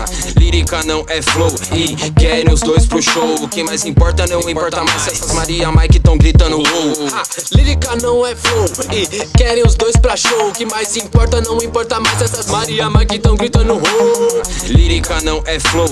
Lírica não é flow e querem os dois pro show. O que mais importa não importa mais se essas Maria Mike tão gritando lírica não é flow e querem os dois pra show. O que mais importa não importa mais se essas Maria Mike tão gritando Lírica não é flow.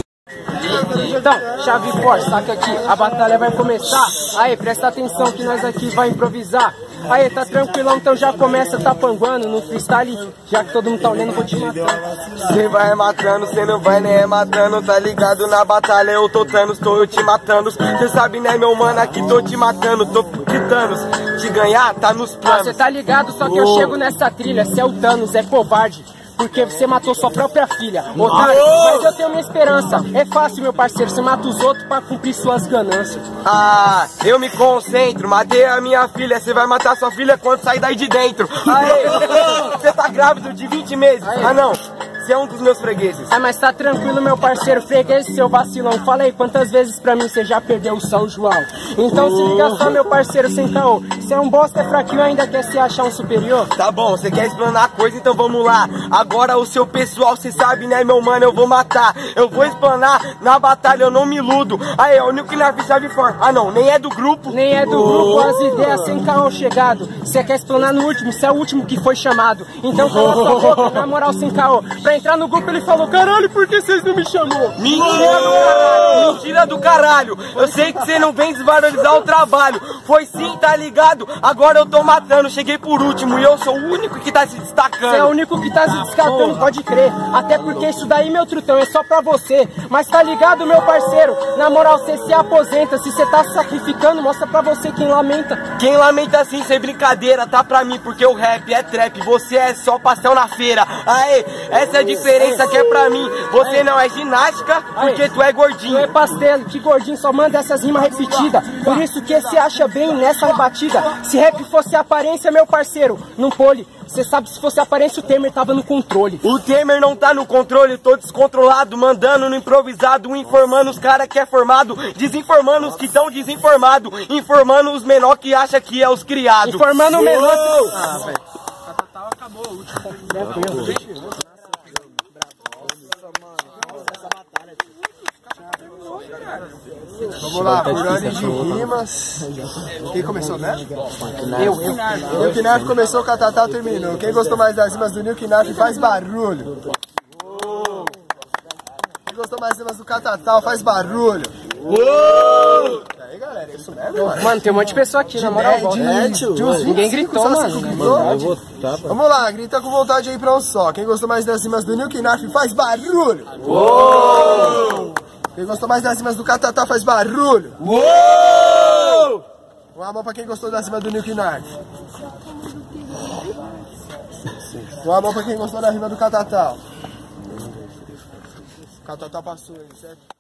Então, chave forte, saca aqui, a batalha vai começar. Aí, presta atenção que nós aqui vai improvisar. Aí, tá tranquilão, então já começa, tá panguando no freestyle. Já que todo mundo tá olhando, vou te matar. Cê vai matando, cê não vai nem matando. Tá ligado na batalha, eu tô Thanos, tô eu te matando. Cê sabe né meu mano, aqui tô te matando. Tô gritando, te ganhar tá nos planos. Cê tá ligado, só que eu chego nessa trilha. Cê é o Thanos, é covarde, porque você matou sua própria filha, otário. Mas eu tenho minha esperança. É fácil, meu parceiro, você mata os outros pra cumprir suas ganâncias. Ah, eu me concentro, matei a minha filha. Você vai matar sua filha quando sair daí de dentro. Aê, você tá grávido de 20 meses. Aê. Ah não, você é um dos meus fregueses. Ah, mas tá tranquilo, meu parceiro, freguês, seu vacilão. Fala aí, quantas vezes pra mim você já perdeu o São João? Então se liga só, meu parceiro, sem caô. Você é um bosta, é fraquinho, ainda quer se achar um superior? Tá bom, você quer explanar a coisa, então vamos lá. Agora o seu pessoal, cê sabe né meu mano, eu vou matar. Eu vou explanar, na batalha eu não me iludo. Aí, o New Knife chave for. Ah não, nem é do grupo. Nem é do grupo, as ideias sem caô chegado. Você quer explanar no último, você é o último que foi chamado. Então cala sua boca, na moral sem caô. Pra entrar no grupo ele falou, caralho, por que vocês não me chamou? Mentira do caralho, mentira do caralho. Eu sei que você não vem desvalorizar o trabalho. Foi sim, tá ligado? Agora eu tô matando, cheguei por último e eu sou o único que tá se destacando. Você é o único que tá se destacando, pode crer. Até porque isso daí, meu trutão, é só pra você. Mas tá ligado, meu parceiro? Na moral, você se aposenta. Se você tá se sacrificando, mostra pra você quem lamenta. Quem lamenta assim, sem brincadeira, tá pra mim, porque o rap é trap, você é só pastel na feira. Aê, essa é a diferença que é pra mim. Você não é ginástica, porque tu é gordinho. Tu é pastel, que gordinho, só manda essas rimas repetidas. Por isso que se acha bem nessa rebatida. Se rap fosse aparência, meu parceiro, num pole. Você sabe, se fosse aparência, o Temer tava no controle. O Temer não tá no controle, tô descontrolado, mandando no improvisado, informando os cara que é formado, desinformando os que tão desinformado, informando os menor que acha que é os criados. Informando o menor. Ah, velho. Acabou o último. Vamos lá, por ordem de rimas. Quem começou, né? Eu. New Knife começou, o Catatá terminou. Quem gostou mais das rimas do New Knife faz barulho. Quem gostou mais das rimas do Catatá faz barulho. E aí, galera, é isso mesmo, mano? Mano, tem um monte de pessoa aqui, na moral. Ninguém gritou, mano. Vamos lá, grita com vontade aí pra um só. Quem gostou mais das rimas do New Knife faz barulho. Quem gostou mais das rimas do Catatá faz barulho. Uma mão pra quem gostou das rimas do New Knife. Uma mão pra quem gostou da rima do Catatá. O Catatá passou aí, certo?